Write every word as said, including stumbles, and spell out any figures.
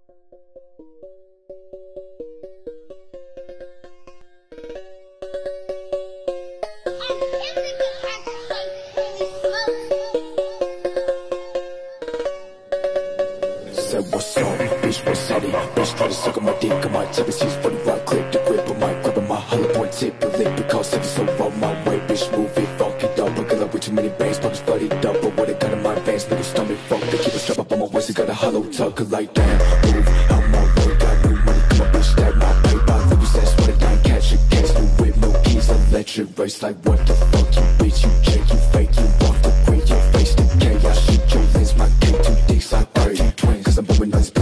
Said what's up, bitch, what's up? Bitch try to suck on my dick, I might take a seat for the right clip. The grip, I might grab on my hollow point tip. Your lip, because if it's so on my way, bitch, move it, fuck it up. I got up with too many bangs, pockets flooded up. But what I got in my veins, nigga stomach fuck. They keep a strap up on my waist, I got a hollow tuck. Like damn, move out my way, got new money, come on, bitch, that my paper. I love you, said, swear to God, catch a case, new whip, no keys, electric race. Like what the fuck, you bitch, you check, you fake, you off the grid, your face decay. I shoot your lens, my K two dicks, I thirty twins, cause I'm blowing on this.